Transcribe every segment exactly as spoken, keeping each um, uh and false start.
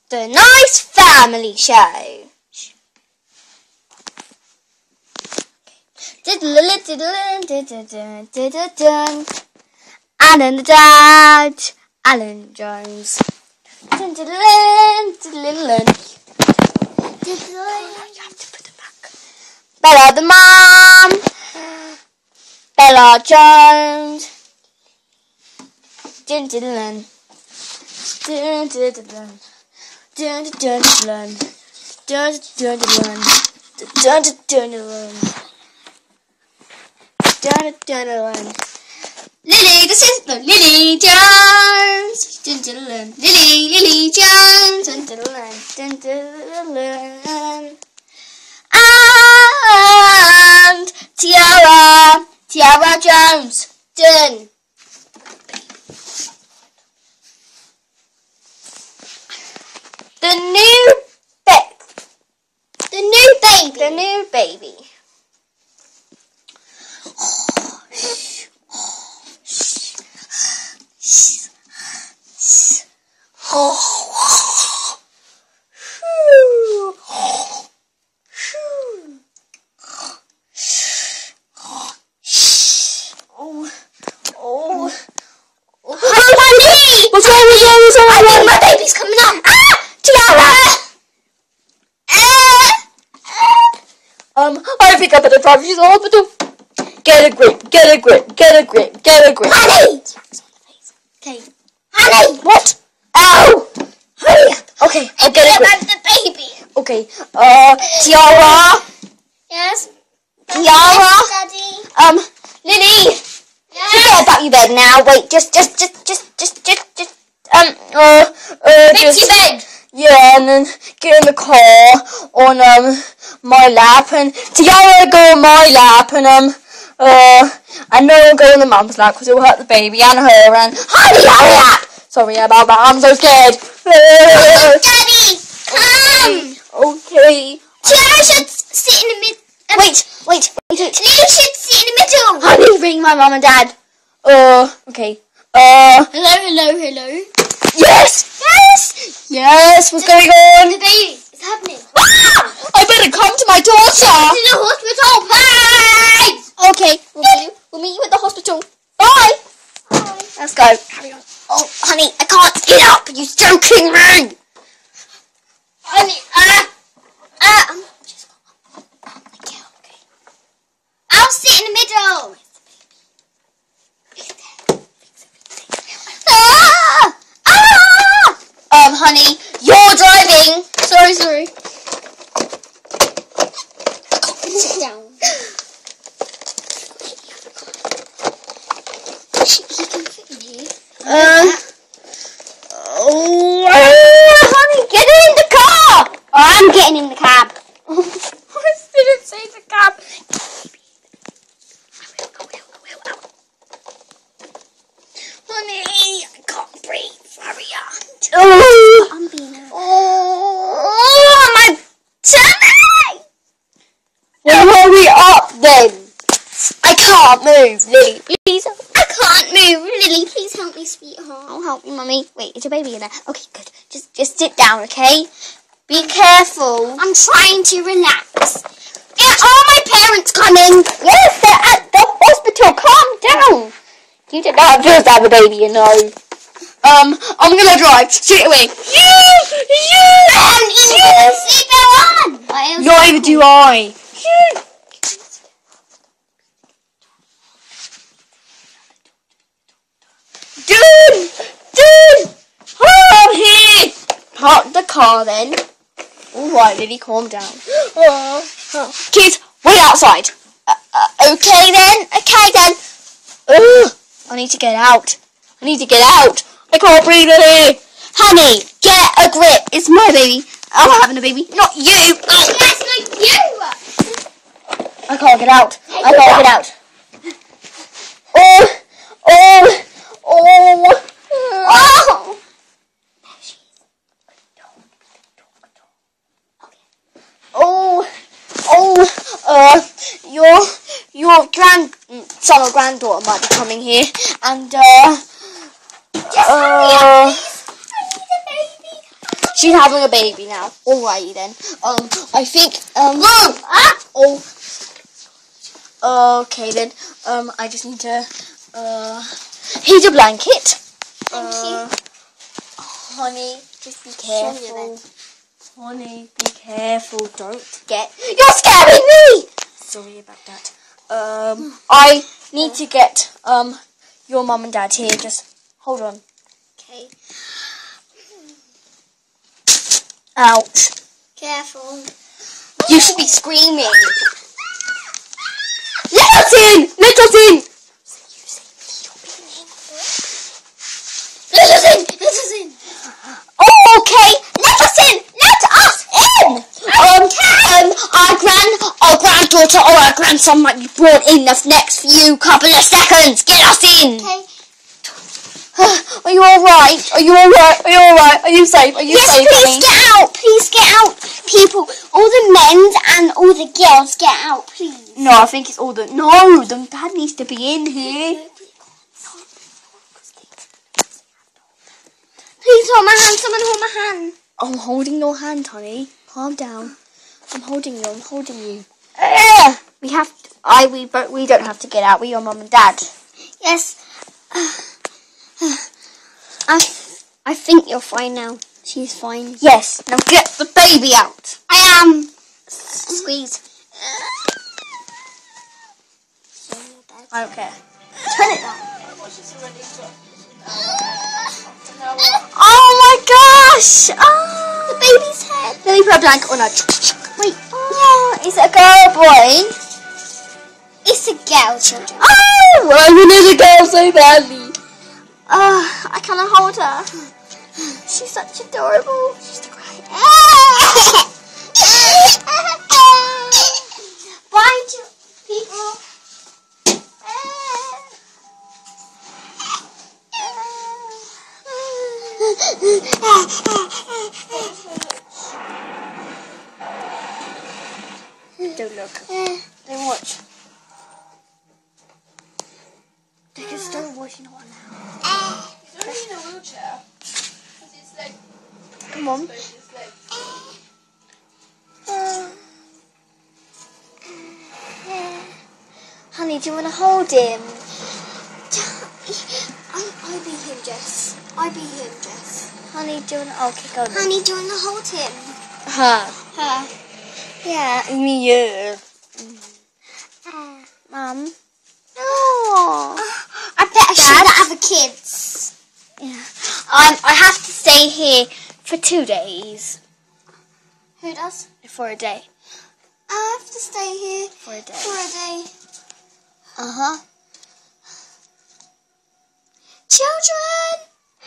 The Nice Family Show. Alan the Dad, Alan Jones. You have to put it back. Bella the Mom, Bella Jones. Dun dun dun dun dun dun dun dun dun dun dun dun dun dun. Lily the sister, Lily Jones. Dun dun dun. Lily, Lily Jones. Dun dun dun dun dun dun. And Tiara, Tiara Jones. Dun. The new ba- the new baby. The new baby. What's wrong with you? What's wrong with you? I think my baby's coming up. Ah! Tiara! Um, I think I better drive you to the hospital. Get a grip, get a grip, get a grip, get a grip. Honey! Okay. Honey! What? Ow! Hurry up. Okay, I'll get a grip. The baby. Okay, uh, Tiara? Yes? Tiara? Daddy? Um, Lily? Yes? Forget about your bed now. Wait, just, just, just, just, just, just, just, um, uh, uh, Fix just... your bed. Yeah, and then get in the car on, um, my lap, and Tiara go on my lap, and, um, uh, and no one go on the mum's lap, because it will hurt the baby and her, and honey, hurry up! Sorry about that, I'm so scared. Daddy, come! Okay. Tiara should sit in the middle. Um, Wait, wait, wait, wait. Lily should sit in the middle. Honey, ring my mum and dad. Uh, okay. Uh, Hello, hello, hello. yes! Yes! Yes, what's going on? The baby is happening. Ah! I better come to my daughter! To the hospital, please! Okay, we'll meet you, we'll meet you at the hospital. Bye! Bye. Let's go. Carry on. Oh, honey, I can't get up. You're joking me. Honey, ah, ah. Um, just go up. Thank you. Okay. I'll sit in the middle. Ah! Ah! Um, honey, you're driving. Sorry, sorry. Sit down. He can fit in here. Uh, oh, honey, get in the car. I'm getting in the cab. I didn't say the cab. Honey, I can't breathe. Hurry up. Oh, I'm being a... oh, my tummy. Well, hurry up then. I can't move, Lily. Please. I can't move. Lily, please help me, sweetheart. I'll help you, Mummy. Wait, is your baby in there? Okay, good. Just, just sit down, okay? Be careful. I'm trying to relax. Yeah, are my parents coming? Yes, they're at the hospital. Calm down. You don't have just have a baby, you know. Um, I'm gonna drive straight away. You, you, And you seatbelt on. neither do I. You. Dude, dude, I'm here. Park the car then. All right, Lily, calm down. Oh, oh. Kids, wait outside. Uh, uh, okay then, okay then. Ugh, I need to get out. I need to get out. I can't breathe in here. Honey, get a grip. It's my baby. I'm having a baby, not you. Yes, like you. I can't get out. I can't get out. Oh, oh, oh, oh. Oh, oh, uh, your, your grandson or granddaughter might be coming here, and, uh, Just hurry up, uh, please. I need a baby. She's having a baby now. Alrighty then. Um, I think, um... Move! Ah! Oh. Okay then. Um, I just need to, uh... here's a blanket. Thank uh, you. Honey, just be Sonia, careful. Honey, be careful. Don't get... You're scaring me! Sorry about that. Um, I need to get, um, your mum and dad here. Just hold on. Okay. Ouch. Careful. You should be screaming. Let us in! Let us in! Let us in! Let us in! Oh, okay. Let us in! Let us in! Um, um, our grand, our granddaughter or our grandson might be brought in the next few couple of seconds. Get us in! Okay. Are you alright? Are you alright? Are you alright? Are you safe? Are you Yes, safe? please honey? get out! Please get out! People, all the men and all the girls, get out, please. No, I think it's all the... No, the dad needs to be in here. Please hold my hand. Someone hold my hand. I'm holding your hand, honey. Calm down. I'm holding you. I'm holding you. Ugh. We have... To, I, we, but we don't have to get out. We're your mum and dad. Yes. I, I think you're fine now. She's fine. Yes. Now get the baby out. I am. Squeeze. I don't care. Turn it down. Oh my gosh! Oh. The baby's head. Let me put a blanket on her. Wait. Oh, is it a girl or boy? It's a girl, children. Oh, I wanted a girl so badly. Uh, I cannot hold her. She's such adorable. She's the great. Bye, people. Don't look. Then watch. They can start watching on now. He's only in a wheelchair. Because his leg. Come on. His leg. Honey, do you want to hold him? I, I be him, Jess. I be him, Jess. Honey, do you want to... Okay, go. Honey, do you want to hold him? Huh. Her. Yeah, me, yeah. Uh, Mum. oh. I better show Dad? the other kids. Yeah. Um, I have to stay here for two days. Who does? For a day. I have to stay here For a day. for a day. Uh-huh. Children!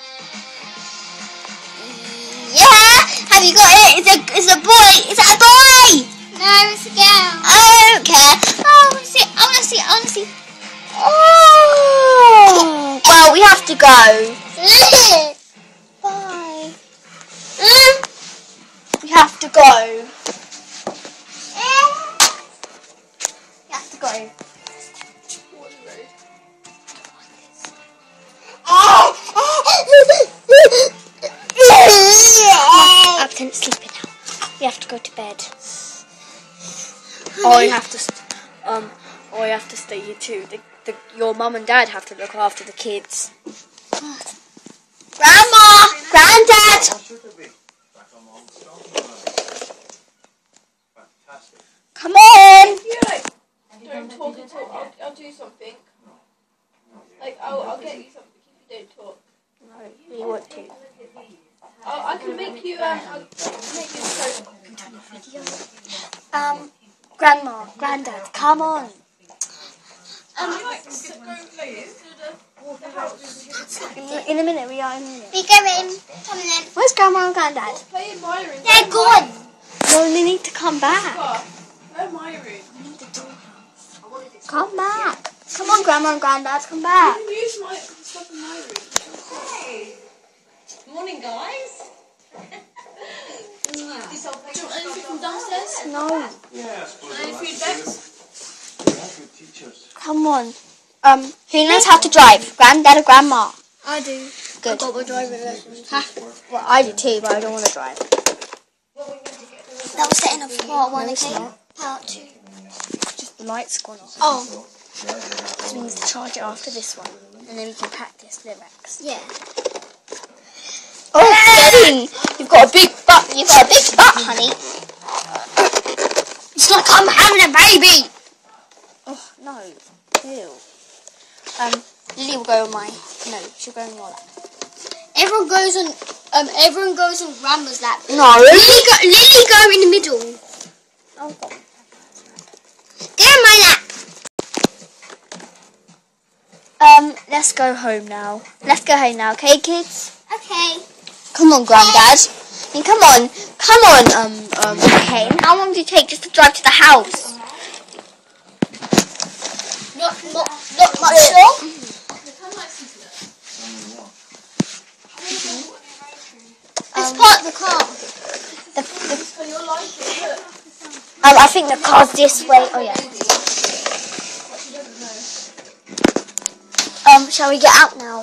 Yeah! Have you got it? It's a, it's a boy! Is that a boy? No, it's a girl. I don't care. Oh, I want to see. I want to see. I want to see. Oh! Well, we have to go. Bye. We have to go. We have to go. Absent sleeping now. We have to go to bed. Or you have to, st- um, or you have to stay here too. The, the, your mum and dad have to look after the kids. Grandma, Granddad. Come on. If you like don't talk at all, I'll, I'll do something. Like I'll, I'll get you something if you don't talk. No, you want to. I'll, I can make you. Um, I'll make you a Um, Grandma, Granddad, come on. Um, like go to the, the house. In, in a minute, we are in a minute. We go in. Come in. Where's Grandma and Granddad? Play in my room. They're gone. No, they need to come back. Go in my room. Come back. Come on, Grandma and Granddad, come back. You can use my stuff in my room. Hey. Morning, guys. Do you want anything from downstairs? No. Any food bags? Come on. Um, who knows how to drive? Granddad or Grandma? I do. Good. I've got my driving lessons. Huh? Well, I do too, but I don't want to drive. That was the end of part one, No, it's okay? not. Part two. Just the light's gone off. Oh, So we need to charge it after this one. And then we can practice lyrics. yeah. Oh, Jane! You've got a big butt. You've got a big butt, honey. It's like I'm having a baby. Oh, no. Ew. Um, Lily will go on my... No, she'll go on your lap. Everyone goes on. Um, everyone goes on Grandma's lap. No. Lily go. Lily go in the middle. Oh, God. Get on my lap. Um, let's go home now. Let's go home now, okay, kids? Okay. Come on, Granddad. I mean, come on. Come on, um, um, Kane. How long does it take just to drive to the house? Not, not, not much long. Let's park the car. The, the, um, I think the car's this way. Oh, yeah. Um, shall we get out now?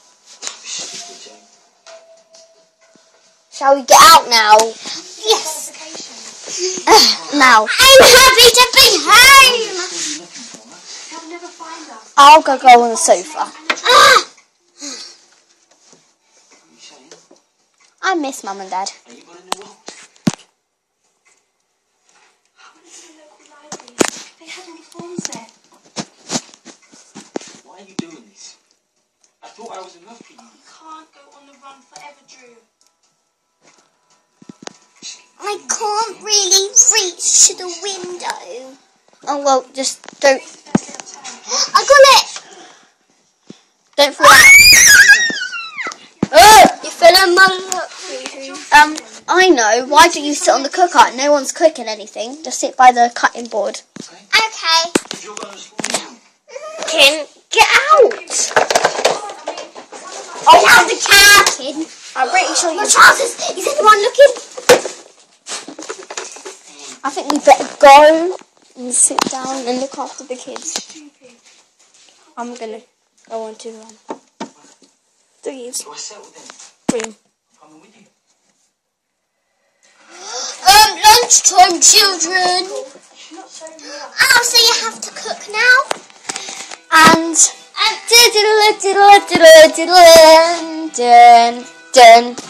Shall we get out now? Yes. Now. I'm happy to be home. I'll go go on the sofa. Ah. I miss Mum and Dad. They had all the forms there. Why are you doing this? I thought I was enough for you. You can't go on the run forever, Drew. I can't really reach to the window. Oh, well, just don't, I got it. don't fall out. Oh! You fell on my lap. Um, I know. Why do you sit on the cooker? No one's cooking anything. Just sit by the cutting board. Okay. If you're going to school now, Kin, get out! Oh, how's the cat? Kid. I'm pretty sure you... My trousers. Is anyone looking? I think we better go and sit down and look after the kids. I'm gonna go on to um, threes. do I settle then? Three. I'm coming with you. Um, lunchtime, children. Oh, so you have to cook now? And Um, diddle diddle diddle diddle dun dun